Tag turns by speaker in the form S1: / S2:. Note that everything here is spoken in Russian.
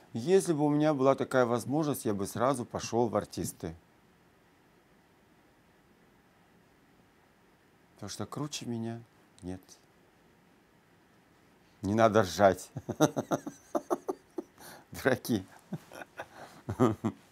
S1: Если бы у меня была такая возможность, я бы сразу пошел в артисты. Потому что круче меня нет. Не надо ржать. Дураки.